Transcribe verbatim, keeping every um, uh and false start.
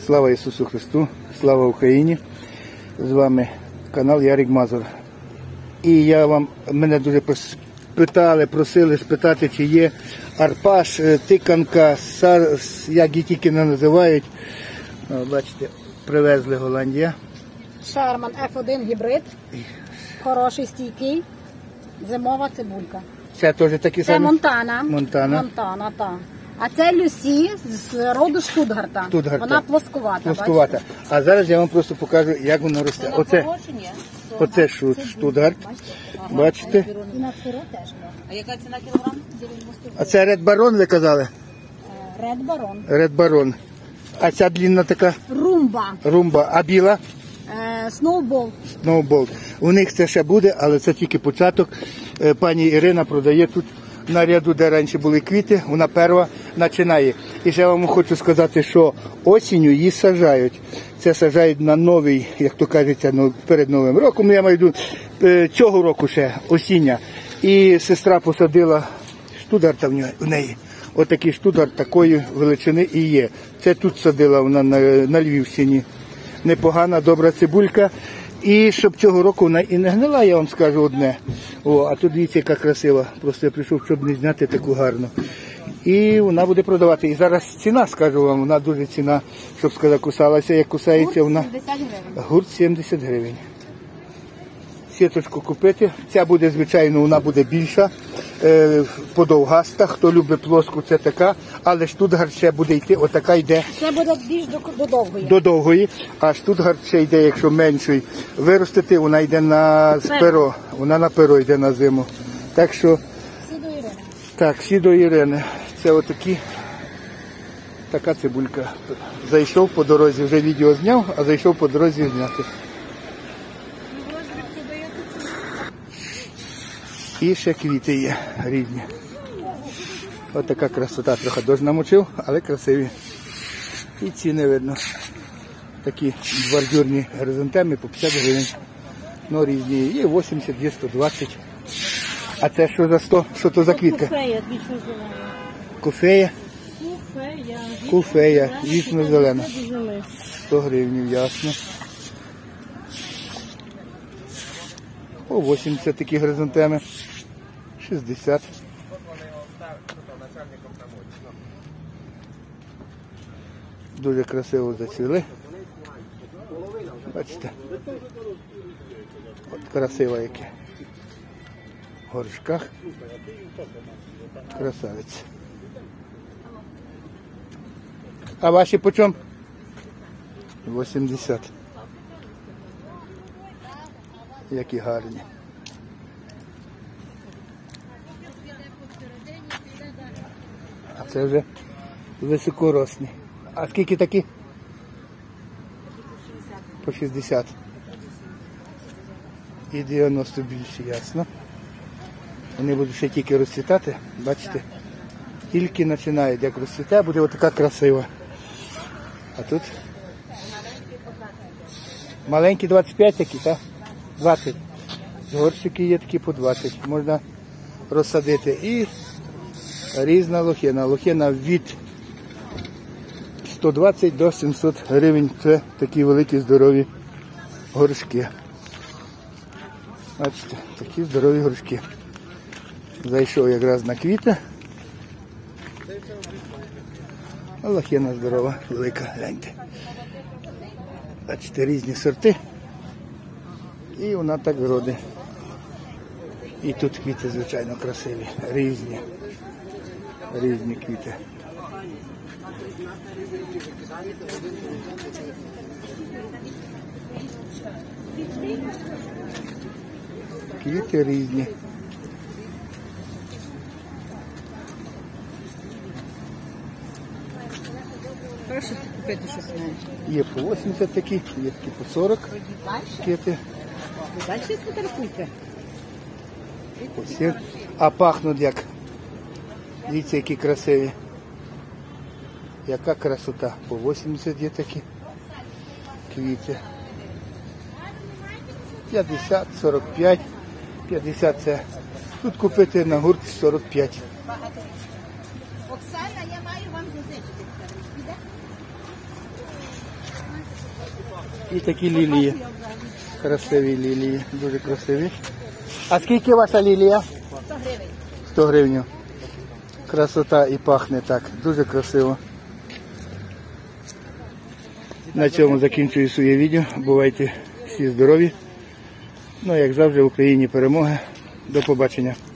Слава Ісусу Христу, слава Україні! З вами канал Ярик Мазур. І я вам, мене дуже питали, просили спитати, чи є арпаш, тиканка, сар, як її тільки не називають. О, бачите, привезли Голландія. Шерман еф один гібрид, хороший, стійкий, зимова цибулька. Це теж такі самі? Це Монтана. Монтана. Монтана, так. А це Люсі з роду Штутгарта. Штутгарта. Вона плосковата. Плосковата. А зараз я вам просто покажу, як воно росте. Оце, оце Штутгарт. Бачите? І на сиро теж. А яка ціна кілограм? А це Ред Барон, ви казали? Ред Барон. Ред Барон. А ця длінна така? Румба. Румба. А біла? Сноубол. Сноубол. У них це ще буде, але це тільки початок. Пані Ірина продає тут на ряду, де раніше були квіти, вона перша починає. І ще вам хочу сказати, що осінню її саджають. Це саджають на новий, як то кажеться, ну, перед Новим роком, я маю цього року ще, осіння. І сестра посадила штутгарта в неї. Отакий штутгарт такої величини і є. Це тут садила вона на, на Львівщині. Непогана, добра цибулька. І щоб цього року вона і не гнила, я вам скажу одне. О, а тут дивіться, яка красива. Просто я прийшов, щоб не зняти таку гарну. І вона буде продавати. І зараз ціна, скажу вам, вона дуже ціна, щоб сказати, кусалася, як кусається вона. сімдесят гривень. Гурт сімдесят гривень. Сіточку купити. Ця буде, звичайно, вона буде більша, е, подовгаста. Хто любить плоску, це така. Але штутгарт ще буде йти, отака йде. Це буде більш до, до довгої. До довгої. А штутгарт ще йде, якщо менший виростити, вона йде на перо. Вона на перо йде на зиму. Так що, Всі до Ірини. так, всі до Ірини. Це отакі, така цибулька. Зайшов по дорозі, вже відео зняв, а зайшов по дорозі зняти. І ще квіти є різні. Ось така красота. Трохи дощ намочив, але красиві. І ціни видно. Такі бордюрні хризантеми по п'ятдесят гривень. Ну, різні. Є вісімдесят, є сто двадцять. А це що за сто? Що то за квітка? Куфея, більше зелена. Куфея? Куфея. Куфея, вічно зелена. сто гривень, ясно. О, вісімдесят такі хризантеми. шістдесят. Дуже красиво зацвіли. Бачите? От красиво яке. В горшках. Красавець. А ваші по чому? вісімдесят. Які гарні. А це вже високоросні. А скільки такі? По шістдесят. І дев'яносто більше, ясно. Вони будуть ще тільки розцвітати, бачите? Тільки починають, як розцвітає, буде отака красива. А тут маленькі двадцять п'ять такі, так? двадцять. Горщики є такі по двадцять. Можна розсадити. І різна лохина. Лохина від сто двадцять до сімсот гривень. Це такі великі здорові горшки. Бачите, такі здорові горшки. Зайшов якраз на квіти. А лохина здорова, велика, гляньте. Бачите, різні сорти. І вона так родить. І тут квіти, звичайно, красиві. Різні. Різні квіти. Квіти різні. Прошу купити щось менше. Є по вісімдесят такі, є такі по сорок квіти. Далі сфотографуйте. Ось є. А пахнуть як. Дивіться, які красиві. Яка красота. По вісімдесят є такі квіти. п'ятдесят, сорок п'ять. п'ятдесят це. Тут купити на гурт сорок п'ять. Оксана, я маю вам зазичити. І такі лілії. Красиві лілії, дуже красиві. А скільки ваша лілія? сто гривень. сто гривень. Красота і пахне так, дуже красиво. На цьому закінчую своє відео. Бувайте всі здорові. Ну, як завжди, в Україні перемога. До побачення.